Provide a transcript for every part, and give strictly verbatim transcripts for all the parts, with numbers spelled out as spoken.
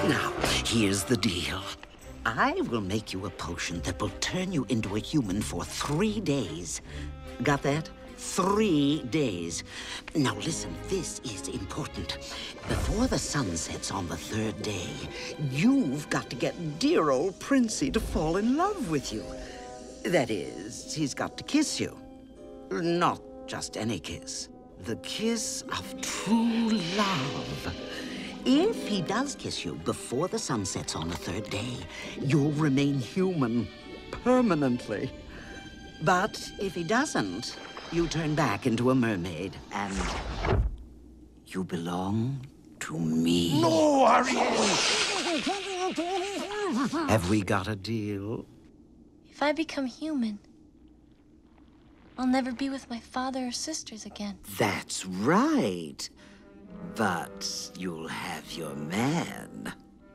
Now, here's the deal. I will make you a potion that will turn you into a human for three days. Got that? Three days. Now listen, this is important. Before the sun sets on the third day, you've got to get dear old Princey to fall in love with you. That is, he's got to kiss you. Not just any kiss. The kiss of true love. If he does kiss you before the sun sets on the third day, you'll remain human permanently. But if he doesn't, you turn back into a mermaid, and you belong to me. No, Ariel! Have we got a deal? If I become human, I'll never be with my father or sisters again. That's right. But you'll have your man.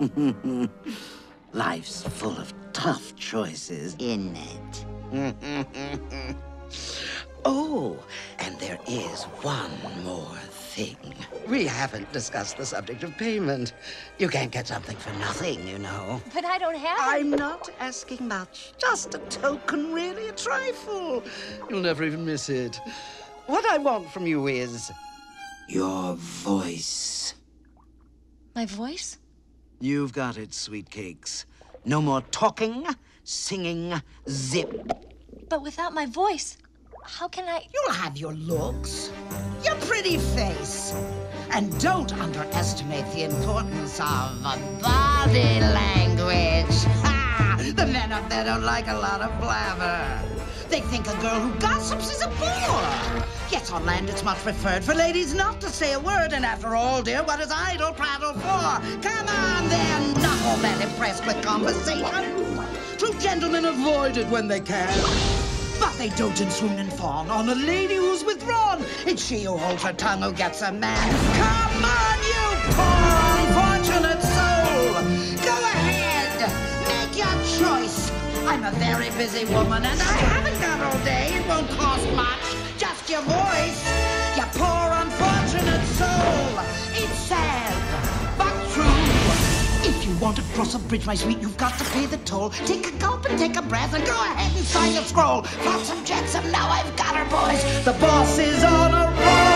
Life's full of tough choices, isn't it? Oh, and there is one more thing. We haven't discussed the subject of payment. You can't get something for nothing, you know. But I don't have it. I'm not asking much. Just a token, really, a trifle. You'll never even miss it. What I want from you is your voice. My voice? You've got it, sweet cakes. No more talking, singing, zip. But without my voice, how can I... You'll have your looks, your pretty face. And don't underestimate the importance of body language. Ha! The men up there don't like a lot of blabber. They think a girl who gossips is a bore. Yes, on land it's much preferred for ladies not to say a word. And after all, dear, what is idle prattle for? Come on, then, not all that impressed with conversation. True gentlemen avoid it when they can. But they dote and swoon and fawn on a lady who's withdrawn. It's she who holds her tongue who gets a man. Come on, you poor unfortunate soul. Go ahead, make your choice. I'm a very busy woman, and I haven't got all day. It won't cost much, just your voice. You poor unfortunate soul. It's sad, but true. If you want to cross a bridge, my sweet, you've got to pay the toll. Take a gulp and take a breath and go ahead and sign the scroll. Flotsam jetsam, now I've got her, boys. The boss is on a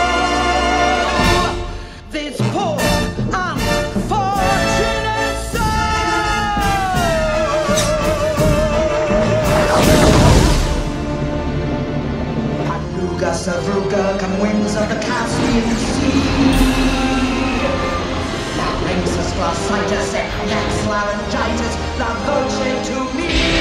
roll. This poor unfortunate soul. Anuga Savruga, come winds of the Caspian Sea. Larynxus, glossitis, and next laryngitis, la voce to me.